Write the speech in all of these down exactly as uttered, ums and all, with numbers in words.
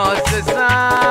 बदमाश सा,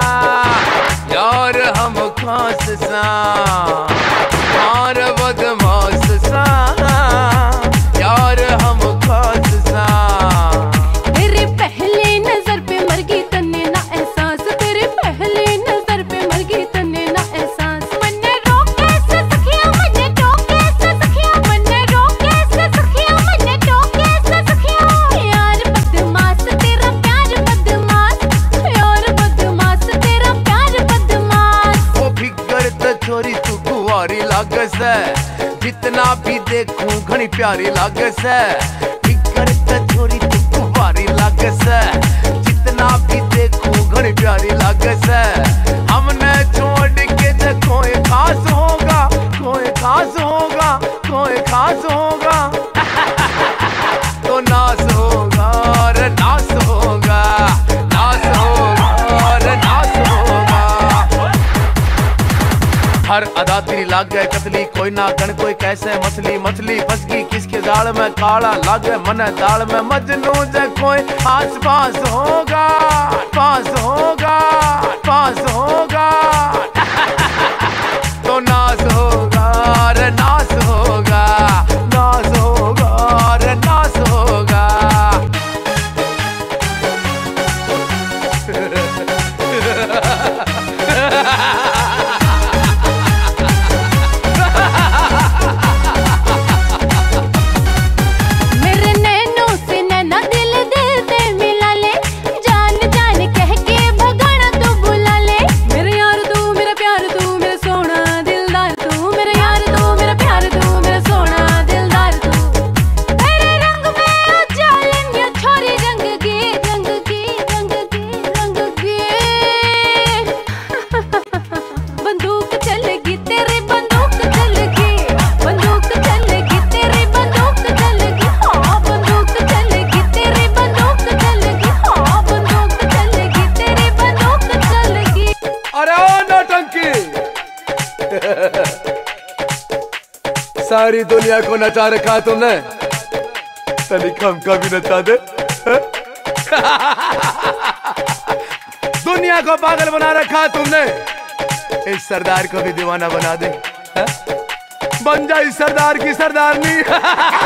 यार हम खास सा, यार बदमाश सा, यार हम खास सा। तेरे पहले नजर पे मर गई तन्ने ना एहसास, तेरे पहले नजर पे मर गई तन्ने ना एहसास। मन्ने रोके से सखिया, मन्ने टोके से सखिया, मन्ने रोके से सखिया, मन्ने टोके से सखिया। यार बदमाश तेरा प्यार बदमाश, यार बदमाश तेरा प्यार बदमाश। ओ फिकर त छोरी तू कुंवारी लागे से, जितना भी देखूं घनी प्यारी लागे से। फिकर त छोरी तू कुंवारी लागे से, जितना भी देखूं घनी प्यारी लागे से। हमने छोड़ के जे कोई खास होगा, कोई खास होगा, कोई खास होगा तो नास होगा रे नास होगा, नास होगा रे नास होगा। हर अदा तेरी लाग गए कतली, कोई ना गण कोई कैसे मछली। मछली फंस गई किसके जाल में, काला लागे मन दाल में। मजनू जे कोई आस पास होगा, पास होगा, पास होगा तो नास होगा रे नास होगा, नास होगा रे नास होगा। मेरे नैनों से नैना दिल दिल से मिला ले, जान जान कह के भगाना तू बुला ले। मेरे यार तू मेरा प्यार तू मेरा सोना दिलदार तू, मेरे यार तू मेरा प्यार तू मेरा सोना दिलदार तू। तेरे रंग में उजालन या छोरी रंग की, रंग की, रंग की, रंग की। बंदूक चलेगी तेरी बंदूक चलेगी, बंदूक चलेगी तेरी बंदूक चलेगी, हाँ बंदूक चलेगी तेरी बंदूक चलेगी, हाँ बंदूक चलेगी तेरी बंदूक चलेगी। अरे ओ नौटंकी सारी दुनिया को नचा रखा तुमने, तनिक हमका भी नचा दे। दुनिया को पागल बना रखा तुमने, इस सरदार को भी दीवाना बना दे। है? बन जा इस सरदार की सरदारनी।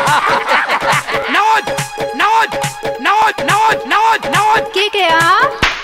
नौज नौज नौज नौज नौज नौज के क्या